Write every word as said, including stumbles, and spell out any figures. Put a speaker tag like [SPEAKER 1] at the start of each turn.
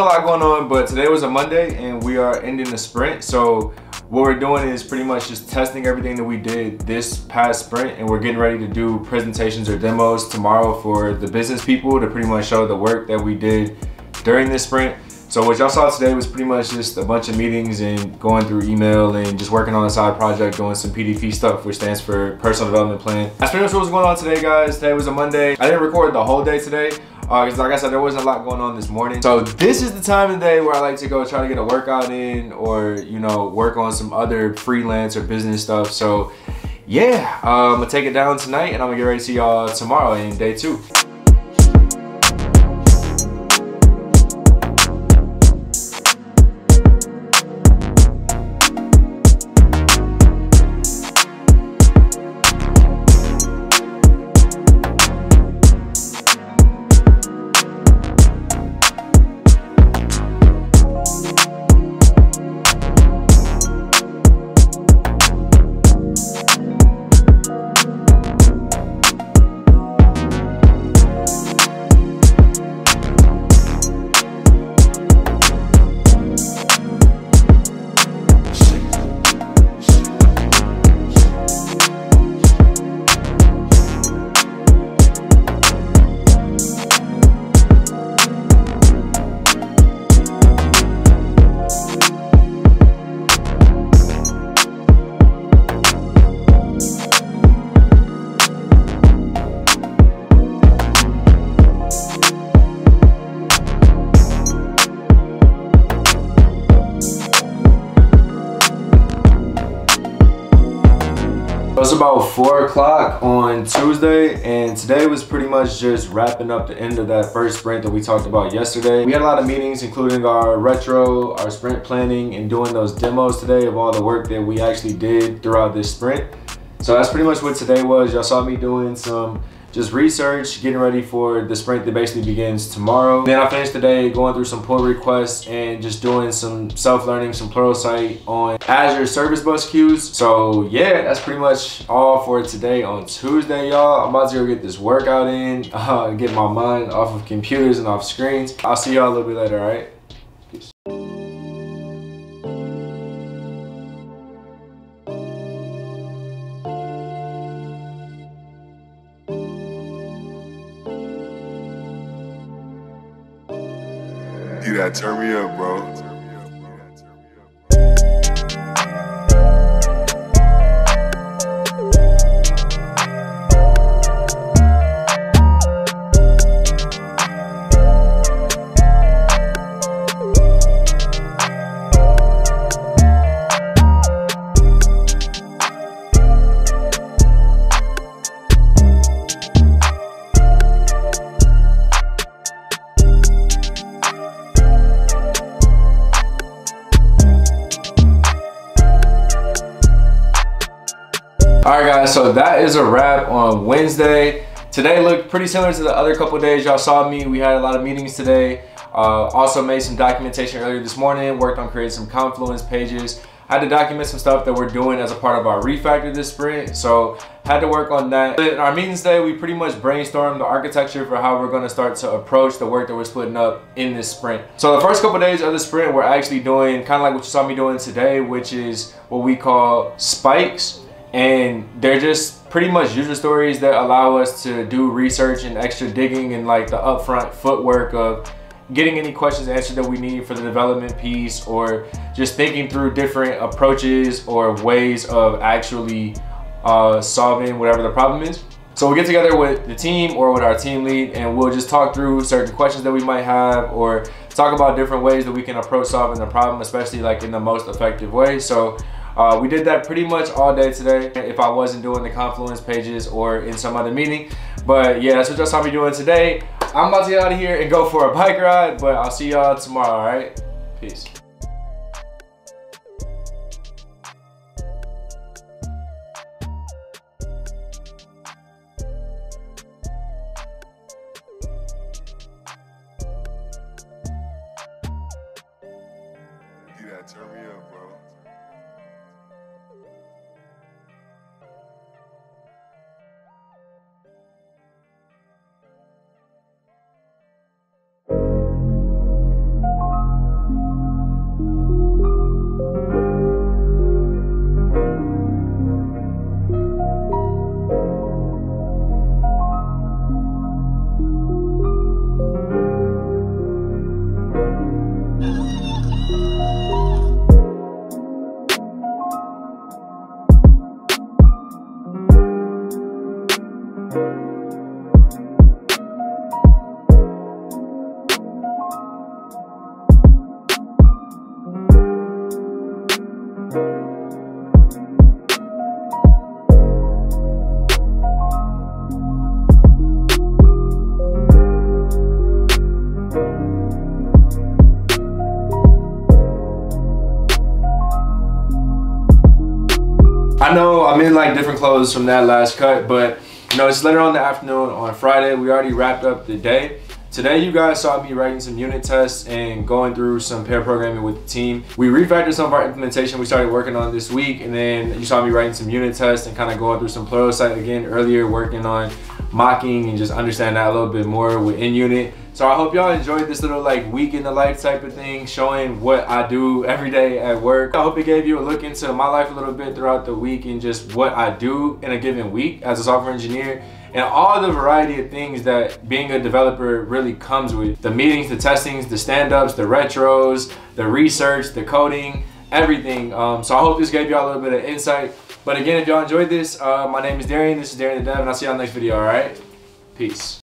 [SPEAKER 1] a lot going on, but today was a Monday and we are ending the sprint. So what we're doing is pretty much just testing everything that we did this past sprint, and we're getting ready to do presentations or demos tomorrow for the business people to pretty much show the work that we did during this sprint. So what y'all saw today was pretty much just a bunch of meetings and going through email and just working on a side project, doing some P D P stuff, which stands for Personal Development Plan. That's pretty much what was going on today, guys. Today was a Monday. I didn't record the whole day today because uh, like I said, there wasn't a lot going on this morning. So this is the time of the day where I like to go try to get a workout in, or, you know, work on some other freelance or business stuff. So yeah, uh, I'm gonna take it down tonight and I'm gonna get ready to see y'all tomorrow in day two. It was about four o'clock on Tuesday, and today was pretty much just wrapping up the end of that first sprint that we talked about yesterday. We had a lot of meetings, including our retro, our sprint planning, and doing those demos today of all the work that we actually did throughout this sprint. So that's pretty much what today was. Y'all saw me doing some just research, getting ready for the sprint that basically begins tomorrow. Then I finished the day going through some pull requests and just doing some self-learning, some Pluralsight on Azure Service Bus queues. So yeah, that's pretty much all for today on Tuesday, y'all. I'm about to go get this workout in, uh, get my mind off of computers and off screens. I'll see y'all a little bit later, all right? Peace.
[SPEAKER 2] You that turn me up, bro.
[SPEAKER 1] All right, guys, so that is a wrap on Wednesday. Today looked pretty similar to the other couple days y'all saw me. We had a lot of meetings today. Uh, also made some documentation earlier this morning, worked on creating some Confluence pages. Had to document some stuff that we're doing as a part of our refactor this sprint, so had to work on that. In our meetings today, we pretty much brainstormed the architecture for how we're gonna start to approach the work that we're splitting up in this sprint. So the first couple days of the sprint, we're actually doing kind of like what you saw me doing today, which is what we call spikes. And they're just pretty much user stories that allow us to do research and extra digging and like the upfront footwork of getting any questions answered that we need for the development piece, or just thinking through different approaches or ways of actually uh, solving whatever the problem is. So we'll get together with the team or with our team lead, and we'll just talk through certain questions that we might have, or talk about different ways that we can approach solving the problem, especially like in the most effective way. So Uh, we did that pretty much all day today if I wasn't doing the Confluence pages or in some other meeting. But yeah, that's what y'all saw me doing today. I'm about to get out of here and go for a bike ride, but I'll see y'all tomorrow, all right? Peace.
[SPEAKER 2] You that turn me up, bro.
[SPEAKER 1] I know I'm in like different clothes from that last cut, but you know, it's later on in the afternoon on Friday. We already wrapped up the day. Today, you guys saw me writing some unit tests and going through some pair programming with the team. We refactored some of our implementation we started working on this week, and then you saw me writing some unit tests and kind of going through some Pluralsight again earlier, working on mocking and just understand that a little bit more within unit. So I hope y'all enjoyed this little like week in the life type of thing, showing what I do every day at work. I hope it gave you a look into my life a little bit throughout the week and just what I do in a given week as a software engineer, and all the variety of things that being a developer really comes with. The meetings, the testings, the stand-ups, the retros, the research, the coding, everything. Um, so I hope this gave y'all a little bit of insight. But again, if y'all enjoyed this, uh, my name is Darian. This is Darian the Dev, and I'll see y'all in the next video, all right? Peace.